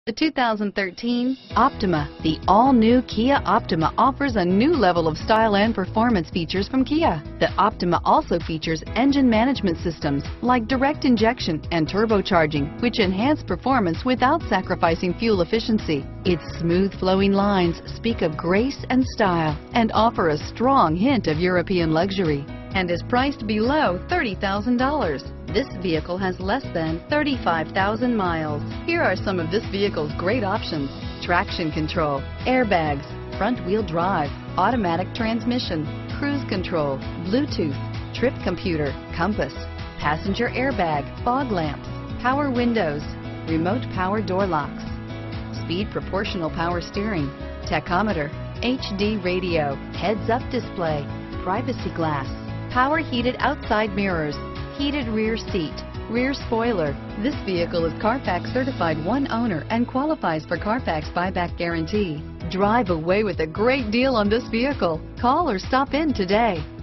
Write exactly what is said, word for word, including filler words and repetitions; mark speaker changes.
Speaker 1: The two thousand thirteen Optima. The all-new Kia Optima offers a new level of style and performance features from Kia. The Optima also features engine management systems like direct injection and turbocharging, which enhance performance without sacrificing fuel efficiency. Its smooth flowing lines speak of grace and style and offer a strong hint of European luxury, and is priced below thirty thousand dollars. This vehicle has less than thirty-five thousand miles. Here are some of this vehicle's great options: traction control, airbags, front wheel drive, automatic transmission, cruise control, Bluetooth, trip computer, compass, passenger airbag, fog lamps, power windows, remote power door locks, speed proportional power steering, tachometer, H D radio, heads-up display, privacy glass, power heated outside mirrors, heated rear seat, rear spoiler. This vehicle is Carfax certified one owner and qualifies for Carfax buyback guarantee. Drive away with a great deal on this vehicle. Call or stop in today.